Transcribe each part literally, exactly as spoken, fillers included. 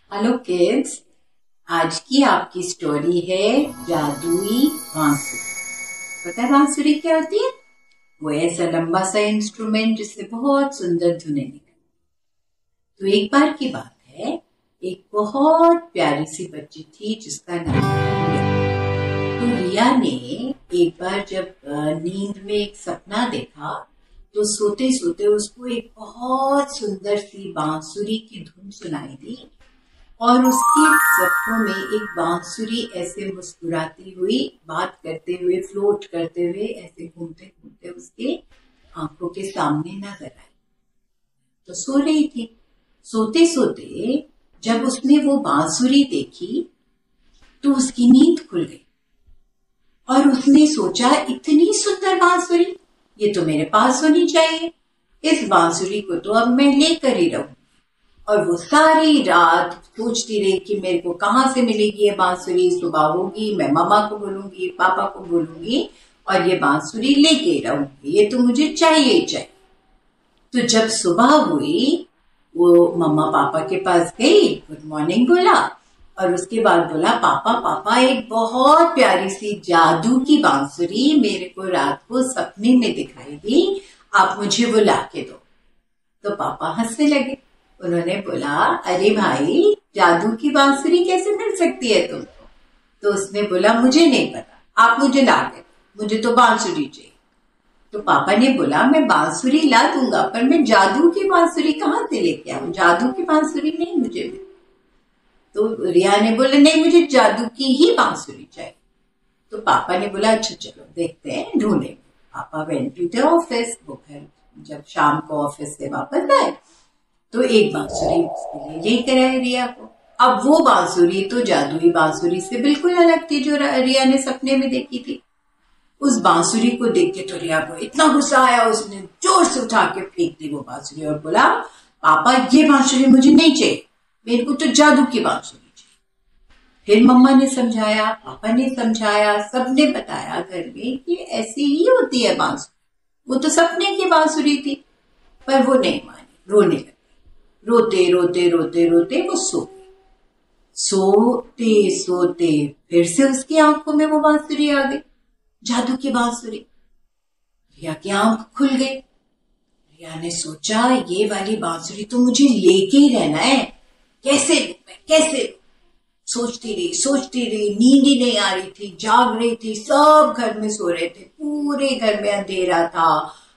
Hello kids, आज की आपकी स्टोरी है जादुई बांसुरी। पता है बांसुरी क्या होती है? वो ऐसा लंबा सा इंस्ट्रूमेंट जिससे बहुत सुंदर धुनें निकलती। तो एक बार की बात है, एक बहुत प्यारी सी बच्ची थी जिसका नाम था रिया। तो रिया ने एक बार जब नींद में एक सपना देखा तो सोते सोते उसको एक बहुत सुंदर सी बांसुरी की धुन सुनाई दी और उसके सपनों में एक बांसुरी ऐसे मुस्कुराती हुई, बात करते हुए, फ्लोट करते हुए ऐसे घूमते घूमते उसके आंखों के सामने नजर आई। तो सो रही थी। सोते सोते जब उसने वो बांसुरी देखी तो उसकी नींद खुल गई और उसने सोचा, इतनी सुंदर बांसुरी, ये तो मेरे पास होनी चाहिए। इस बांसुरी को तो अब मैं लेकर ही रहूं। और वो सारी रात सोचती रही कि मेरे को कहाँ से मिलेगी ये बांसुरी। सुबह होगी, मैं मम्मा को बोलूंगी, पापा को बोलूंगी और ये बांसुरी लेके रहूंगी, ये तो मुझे चाहिए ही चाहिए। तो जब सुबह हुई, वो मम्मा पापा के पास गई, गुड मॉर्निंग बोला और उसके बाद बोला, पापा पापा एक बहुत प्यारी सी जादू की बांसुरी मेरे को रात को सपने में दिखाई दी, आप मुझे वो ला के दो। तो पापा हंसने लगे। उन्होंने बोला, अरे भाई, जादू की बांसुरी कैसे मिल सकती है तुमको? तो उसने बोला, मुझे नहीं पता, आप मुझे ला दे, मुझे तो बांसुरी चाहिए। तो पापा ने बोला, मैं बांसुरी ला दूंगा, पर मैं जादू की बांसुरी कहाँ से लेके आऊं? जादू की बांसुरी नहीं मुझे मिली। तो रिया ने बोला, नहीं, मुझे जादू की ही बांसुरी चाहिए। तो पापा ने बोला, अच्छा चलो देखते हैं, ढूंढेंगे। पापा वेंट टू द ऑफिस। वो फिर जब शाम को ऑफिस से वापस आए तो एक बांसुरी उसके लिए लेकर आए रिया को। अब वो बांसुरी तो जादुई बांसुरी से बिल्कुल अलग थी जो रिया ने सपने में देखी थी। उस बांसुरी को देख के तो रिया को इतना गुस्सा आया, उसने जोर से उठा के फेंक दी वो बांसुरी और बोला, पापा ये बांसुरी मुझे नहीं चाहिए, मेरे को तो जादू की बांसुरी चाहिए। फिर मम्मा ने समझाया, पापा ने समझाया, सबने बताया घर में कि ऐसी ही होती है बांसुरी, वो तो सपने की बांसुरी थी। पर वो नहीं मानी, रोने लगी। रोते रोते रोते रोते वो सो गई। सोते सोते फिर से उसकी आंखों में वो बांसुरी आ गई, जादू की बांसुरी। रिया की आंख खुल गई। रिया ने सोचा, ये वाली बांसुरी तो मुझे लेके ही रहना है, कैसे लूं मैं, कैसे लूं? सोचती रही सोचती रही, नींद ही नहीं आ रही थी, जाग रही थी, सब घर में सो रहे थे, पूरे घर में अंधेरा था,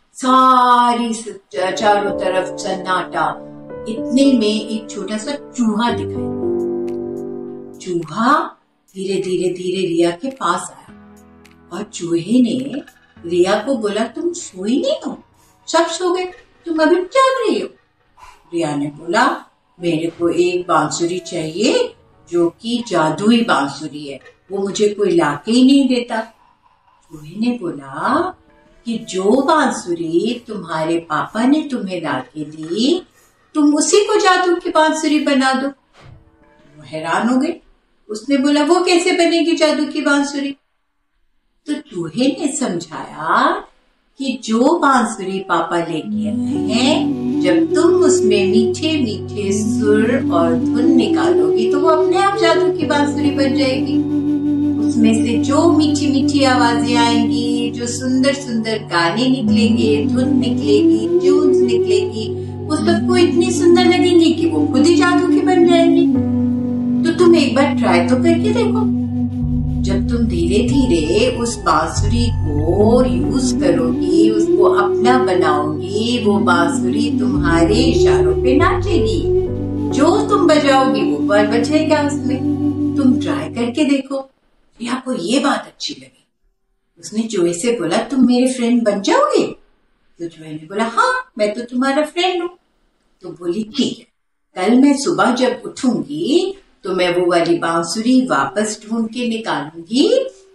सारी चारों तरफ सन्नाटा। इतने में एक छोटा सा चूहा दिखाई दिया। चूहा धीरे धीरे धीरे रिया के पास आया और चूहे ने रिया को बोला, तुम सोई नहीं हो? सब सो गए, तुम अभी जाग रही हो? रिया ने बोला, मेरे को एक बांसुरी चाहिए जो कि जादुई बांसुरी है, वो मुझे कोई लाके ही नहीं देता। चूहे ने बोला कि जो बांसुरी तुम्हारे पापा ने तुम्हें लाके दी, तुम उसी को जादू की बांसुरी बना दो। वो हैरान हो गई। उसने बोला, वो कैसे बनेगी जादू की बांसुरी? तो चूहे ने समझाया कि जो बांसुरी पापा लेके आए हैं, जब तुम उसमें मीठे मीठे सुर और धुन निकालोगी तो वो अपने आप जादू की बांसुरी बन जाएगी। उसमें से जो मीठी मीठी आवाजें आएंगी, जो सुंदर सुंदर गाने निकलेंगे, धुन निकलेगी, ट्यून्स निकलेगी, वो सबको इतनी सुंदर लगेंगी कि वो खुद ही जादू की बन जाएंगी। तो तुम एक बार ट्राई तो करके देखो। जब तुम धीरे धीरे उस बांसुरी को यूज करोगी, उसको अपना बनाओगी, वो बांसुरी तुम्हारे इशारों पे नाचेगी, जो तुम बजाओगी वो बार बजेगा उसमें। तुम ट्राई करके देखो। रिया को ये बात अच्छी लगी। उसने चूहे से बोला, तुम मेरे फ्रेंड बन जाओगे? तो चूहे ने बोला, हाँ, मैं तो तुम्हारा फ्रेंड हूँ। तो बोली, ठीक है, कल मैं सुबह जब उठूंगी तो मैं वो वाली बांसुरी वापस ढूंढ के निकालूंगी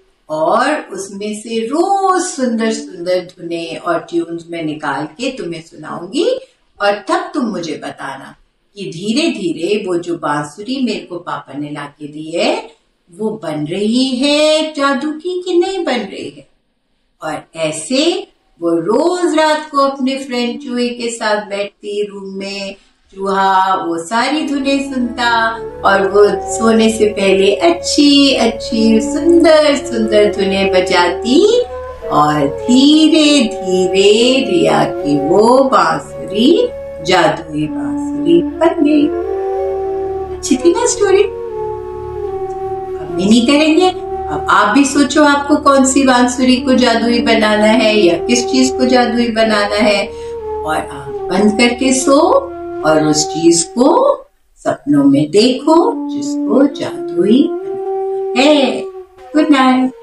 और उसमें से रोज सुंदर सुंदर धुने और ट्यून्स में निकाल के तुम्हें सुनाऊंगी और तब तुम मुझे बताना कि धीरे धीरे वो जो बांसुरी मेरे को पापा ने लाके दी है वो बन रही है जादू की कि नहीं बन रही है। और ऐसे वो रोज रात को अपने फ्रेंड चूहे के साथ बैठती रूम में, चूहा वो सारी धुनें सुनता और वो सोने से पहले अच्छी अच्छी सुंदर सुंदर धुनें बजाती और धीरे धीरे रिया की वो बांसुरी जादुई बांसुरी बन गई। अच्छी थी ना स्टोरी? अब नहीं करेंगे। अब आप भी सोचो आपको कौन सी बांसुरी को जादुई बनाना है या किस चीज को जादुई बनाना है, और आंख बंद करके सो और उस चीज को सपनों में देखो जिसको जादुई बनाना है। Good night.